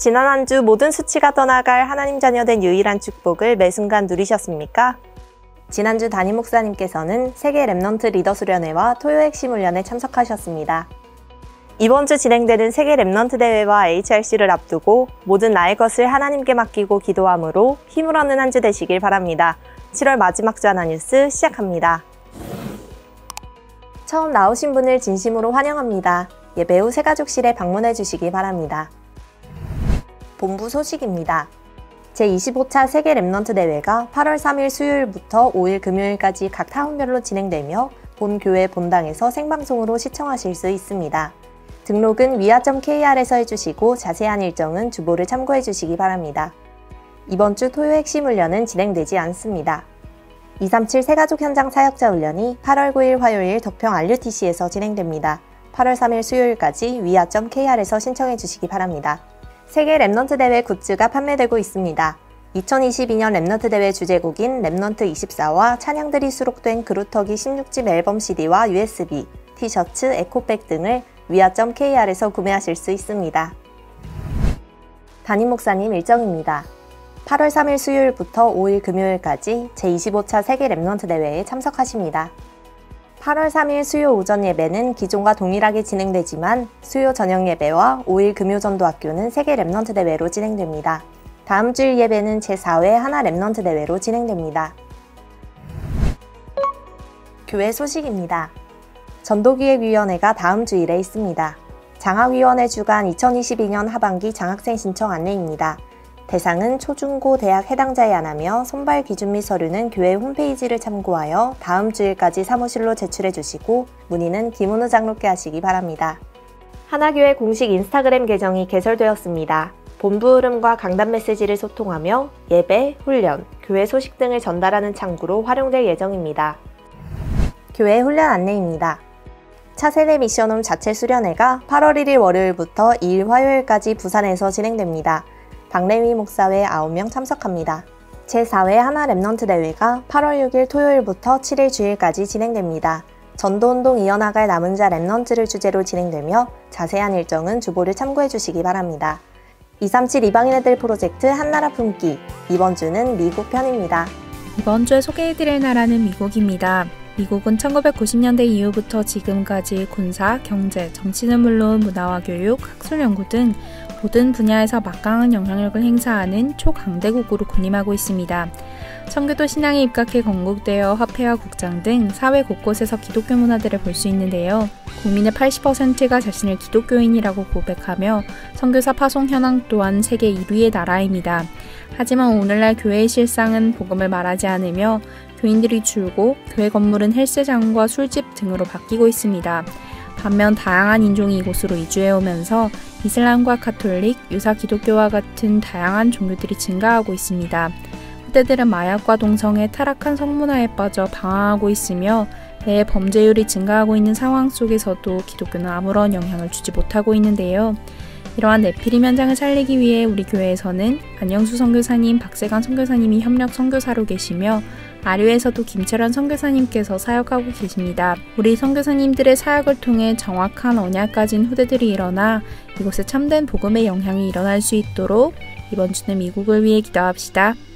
지난 한 주 모든 수치가 떠나갈 하나님 자녀된 유일한 축복을 매 순간 누리셨습니까? 지난주 담임 목사님께서는 세계 랩넌트 리더 수련회와 토요 핵심 훈련에 참석하셨습니다. 이번 주 진행되는 세계 랩넌트 대회와 HRC를 앞두고 모든 나의 것을 하나님께 맡기고 기도함으로 힘을 얻는 한 주 되시길 바랍니다. 7월 마지막 주 하나 뉴스 시작합니다. 처음 나오신 분을 진심으로 환영합니다. 예배 후 새가족실에 방문해 주시기 바랍니다. 본부 소식입니다. 제25차 세계 랩넌트 대회가 8월 3일 수요일부터 5일 금요일까지 각 타운별로 진행되며 본 교회 본당에서 생방송으로 시청하실 수 있습니다. 등록은 위아.kr에서 해주시고 자세한 일정은 주보를 참고해 주시기 바랍니다. 이번 주 토요 핵심 훈련은 진행되지 않습니다. 237 새가족 현장 사역자 훈련이 8월 9일 화요일 덕평 RUTC에서 진행됩니다. 8월 3일 수요일까지 위아.kr에서 신청해 주시기 바랍니다. 세계 랩넌트 대회 굿즈가 판매되고 있습니다. 2022년 랩넌트 대회 주제곡인 랩넌트 24와 찬양들이 수록된 그루터기 16집 앨범 CD와 USB, 티셔츠, 에코백 등을 위아.kr에서 구매하실 수 있습니다. 담임 목사님 일정입니다. 8월 3일 수요일부터 5일 금요일까지 제25차 세계 랩넌트 대회에 참석하십니다. 8월 3일 수요 오전 예배는 기존과 동일하게 진행되지만 수요 저녁 예배와 5일 금요전도학교는 세계 랩넌트 대회로 진행됩니다. 다음 주일 예배는 제4회 하나 랩넌트 대회로 진행됩니다. 교회 소식입니다. 전도기획위원회가 다음 주일에 있습니다. 장학위원회 주간 2022년 하반기 장학생 신청 안내입니다. 대상은 초중고 대학 해당자에 안하며 선발 기준 및 서류는 교회 홈페이지를 참고하여 다음 주일까지 사무실로 제출해 주시고 문의는 김은우 장로께 하시기 바랍니다. 하나교회 공식 인스타그램 계정이 개설되었습니다. 본부 흐름과 강단 메시지를 소통하며 예배, 훈련, 교회 소식 등을 전달하는 창구로 활용될 예정입니다. 교회 훈련 안내입니다. 차세대 미션홈 자체 수련회가 8월 1일 월요일부터 2일 화요일까지 부산에서 진행됩니다. 박래위 목사 외 9명 참석합니다. 제4회 하나 랩넌트 대회가 8월 6일 토요일부터 7일 주일까지 진행됩니다. 전도운동 이어나갈 남은 자 랩넌트를 주제로 진행되며 자세한 일정은 주보를 참고해 주시기 바랍니다. 237 이방인 애들 프로젝트 한나라 품기, 이번 주는 미국 편입니다. 이번 주에 소개해드릴 나라는 미국입니다. 미국은 1990년대 이후부터 지금까지 군사, 경제, 정치는 물론 문화와 교육, 학술 연구 등 모든 분야에서 막강한 영향력을 행사하는 초강대국으로 군림하고 있습니다. 청교도 신앙에 입각해 건국되어 화폐와 국장 등 사회 곳곳에서 기독교 문화들을 볼 수 있는데요. 국민의 80%가 자신을 기독교인이라고 고백하며 선교사 파송 현황 또한 세계 1위의 나라입니다. 하지만 오늘날 교회의 실상은 복음을 말하지 않으며 교인들이 줄고 교회 건물은 헬스장과 술집 등으로 바뀌고 있습니다. 반면 다양한 인종이 이곳으로 이주해오면서 이슬람과 가톨릭, 유사 기독교와 같은 다양한 종교들이 증가하고 있습니다. 후대들은 마약과 동성애, 타락한 성문화에 빠져 방황하고 있으며 매해 범죄율이 증가하고 있는 상황 속에서도 기독교는 아무런 영향을 주지 못하고 있는데요. 이러한 네피림 현장을 살리기 위해 우리 교회에서는 안영수 선교사님, 박세관 선교사님이 협력 선교사로 계시며 아류에서도 김철현 선교사님께서 사역하고 계십니다. 우리 선교사님들의 사역을 통해 정확한 언약 가진 후대들이 일어나 이곳에 참된 복음의 영향이 일어날 수 있도록 이번 주는 미국을 위해 기도합시다.